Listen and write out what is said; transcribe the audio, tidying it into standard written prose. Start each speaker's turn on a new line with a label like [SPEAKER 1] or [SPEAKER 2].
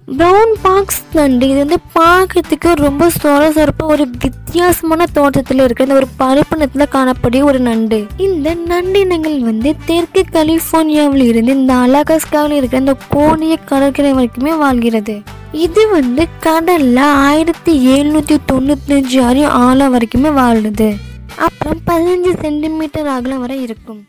[SPEAKER 1] Brown box நண்டு இது வந்து பார்க்கறதுக்கு ரொம்ப சொரசொரப்பாக ஒரு வித்தியாசமான தோற்றத்தில் இருக்கிற இந்த ஒரு பருப்பு நிறத்தில் காணக்கூடிய ஒரு நண்டு. இந்த நண்டினங்கள் வந்து தெற்கு கலிஃபோர்னியாவில் இருந்து இந்த அலாஸ்காவில் இருக்கிற இந்த கோனிய கடற்கரை வரைக்குமே வாழ்கிறது. இது வந்து கடல்ல 1795 அடி ஆழம் வரைக்குமே வாழுது. அப்புறம் 15 சென்டிமீட்டர் அகலம் வரை இருக்கும்.